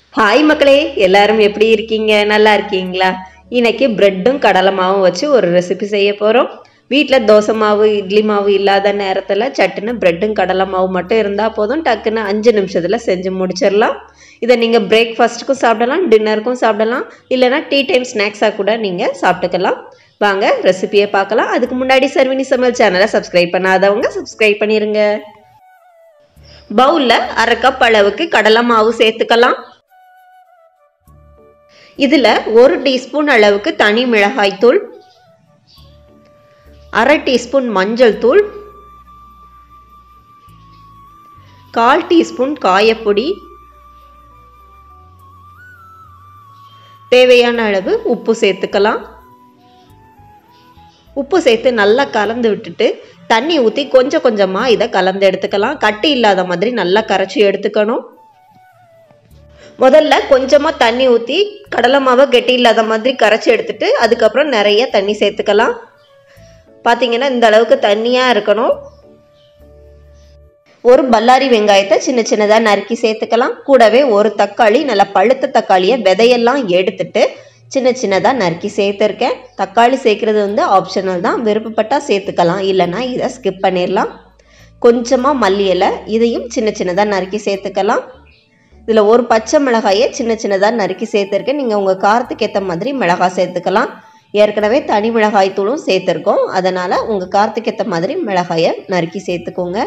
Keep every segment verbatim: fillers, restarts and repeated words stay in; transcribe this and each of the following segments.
Hi மக்களே, எல்லாரும் எப்படி இருக்கீங்க? நல்லா இருக்கீங்களா? இன்னைக்கு பிரெட்டும் கடலை மாவும் வச்சு ஒரு ரெசிபி செய்ய போகிறோம். வீட்டில் தோசை மாவு இட்லி மாவு இல்லாத நேரத்தில் சட்டுன்னு பிரெட்டும் கடலை மாவு மட்டும் இருந்தால் போதும், டக்குன்னு அஞ்சு நிமிஷத்தில் செஞ்சு முடிச்சிடலாம். இதை நீங்கள் பிரேக்ஃபாஸ்ட்டுக்கும் சாப்பிடலாம், டின்னருக்கும் சாப்பிடலாம், இல்லைனா டீ டைம் ஸ்நாக்ஸாக கூட நீங்கள் சாப்பிட்டுக்கலாம். வாங்க ரெசிபியை பார்க்கலாம். அதுக்கு முன்னாடி சர்வினி சமையல் சேனலை சப்ஸ்கிரைப் பண்ணாதவங்க சப்ஸ்கிரைப் பண்ணிடுங்க. பவுலில் அரை கப் அளவுக்கு கடலை மாவு சேர்த்துக்கலாம். இதில் ஒரு டீஸ்பூன் அளவுக்கு தனி மிளகாய் தூள், அரை டீஸ்பூன் மஞ்சள் தூள், கால் டீஸ்பூன் காயப்பொடி, தேவையான அளவு உப்பு சேர்த்துக்கலாம். உப்பு சேர்த்து நல்லா கலந்து விட்டுட்டு தண்ணி ஊற்றி கொஞ்சம் கொஞ்சமாக இதை கலந்து எடுத்துக்கலாம். கட்டி இல்லாத மாதிரி நல்லா கரைச்சி எடுத்துக்கணும். முதல்ல கொஞ்சமாக தண்ணி ஊற்றி கடலை மாவை கெட்டி இல்லாத மாதிரி கரைச்சி எடுத்துட்டு அதுக்கப்புறம் நிறைய தண்ணி சேர்த்துக்கலாம். பார்த்தீங்கன்னா இந்த அளவுக்கு தண்ணியாக இருக்கணும். ஒரு பல்லாரி வெங்காயத்தை சின்ன சின்னதாக நறுக்கி சேர்த்துக்கலாம். கூடவே ஒரு தக்காளி, நல்லா பழுத்த தக்காளியை விதையெல்லாம் எடுத்துட்டு சின்ன சின்னதாக நறுக்கி சேர்த்துருக்கேன். தக்காளி சேர்க்குறது வந்து ஆப்ஷனல் தான், விருப்பப்பட்டால் சேர்த்துக்கலாம், இல்லைன்னா இதை ஸ்கிப் பண்ணிடலாம். கொஞ்சமாக மல்லி இலை, இதையும் சின்ன சின்னதாக நறுக்கி சேர்த்துக்கலாம். இதில் ஒரு பச்சை மிளகாயை சின்ன சின்னதாக நறுக்கி சேர்த்துருக்கேன். நீங்கள் உங்கள் காரத்துக்கு ஏற்ற மாதிரி மிளகாய் சேர்த்துக்கலாம். ஏற்கனவே தனி மிளகாய் தூளும் சேர்த்துருக்கோம், அதனால் உங்கள் காரத்துக்கு ஏற்ற மாதிரி மிளகாயை நறுக்கி சேர்த்துக்கோங்க.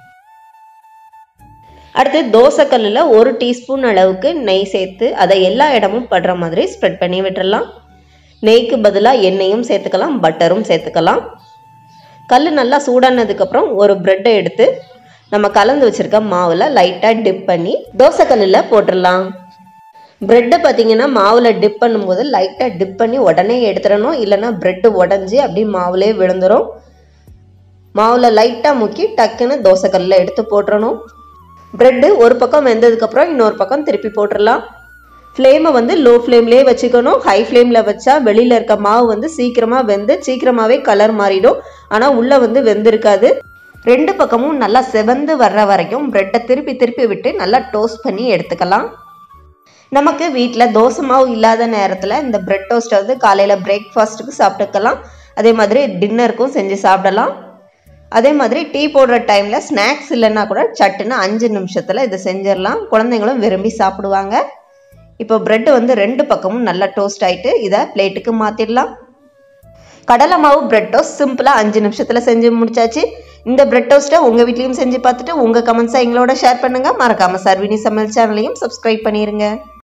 அடுத்து தோசைக்கல்லில் ஒரு டீஸ்பூன் அளவுக்கு நெய் சேர்த்து அதை எல்லா இடமும் படுற மாதிரி ஸ்ப்ரெட் பண்ணி விட்டுடலாம். நெய்க்கு பதிலாக எண்ணெயும் சேர்த்துக்கலாம், பட்டரும் சேர்த்துக்கலாம். கல் நல்லா சூடானதுக்கப்புறம் ஒரு ப்ரெட்டை எடுத்து நம்ம கலந்து வச்சுருக்க மாவில் லைட்டாக டிப் பண்ணி தோசைக்கல்லில் போட்டுடலாம். ப்ரெட்டை பார்த்தீங்கன்னா மாவில் டிப் பண்ணும்போது லைட்டாக டிப் பண்ணி உடனே எடுத்துடணும், இல்லைன்னா ப்ரெட்டு உடஞ்சி அப்படி மாவுலே விழுந்துடும். மாவில் லைட்டாக முக்கி டக்குன்னு தோசைக்கல்லில் எடுத்து போட்டுடணும். ப்ரெட்டு ஒரு பக்கம் வெந்ததுக்கப்புறம் இன்னொரு பக்கம் திருப்பி போட்டுடலாம். ஃப்ளேமை வந்து லோ ஃப்ளேம்லேயே வச்சுக்கணும். ஹை ஃப்ளேமில் வச்சா வெளியில் இருக்க மாவு வந்து சீக்கிரமாக வெந்து சீக்கிரமாகவே கலர் மாறிடும், ஆனால் உள்ளே வந்து வெந்திருக்காது. ரெண்டு பக்கமும் நல்லா செவந்து வர்ற வரைக்கும் ப்ரெட்டை திருப்பி திருப்பி விட்டு நல்லா டோஸ்ட் பண்ணி எடுத்துக்கலாம். நமக்கு வீட்டில் தோசை மாவு இல்லாத நேரத்தில் இந்த ப்ரெட் டோஸ்ட்டை வந்து காலையில் பிரேக்ஃபாஸ்ட்டுக்கு சாப்பிட்டுக்கலாம், அதே மாதிரி டின்னருக்கும் செஞ்சு சாப்பிடலாம். அதே மாதிரி டீ போடுற டைமில் ஸ்நாக்ஸ் இல்லைன்னா கூட சட்டுன்னு அஞ்சு நிமிஷத்தில் இதை செஞ்சிடலாம். குழந்தைங்களும் விரும்பி சாப்பிடுவாங்க. இப்போ ப்ரெட்டு வந்து ரெண்டு பக்கமும் நல்லா டோஸ்ட் ஆகிட்டு இதை பிளேட்டுக்கு மாற்றிடலாம். கடலை மாவு ப்ரெட் டோஸ்ட் சிம்பிளாக அஞ்சு நிமிஷத்தில் செஞ்சு முடிச்சாச்சு. இந்த ப்ரெட் டோஸ்ட்டை உங்கள் வீட்லேயும் செஞ்சு பார்த்துட்டு உங்கள் கமெண்ட்ஸை எங்களோட ஷேர் பண்ணுங்கள். மறக்காமல் சர்வினி சமையல் சேனலையும் சப்ஸ்கிரைப் பண்ணிடுங்க.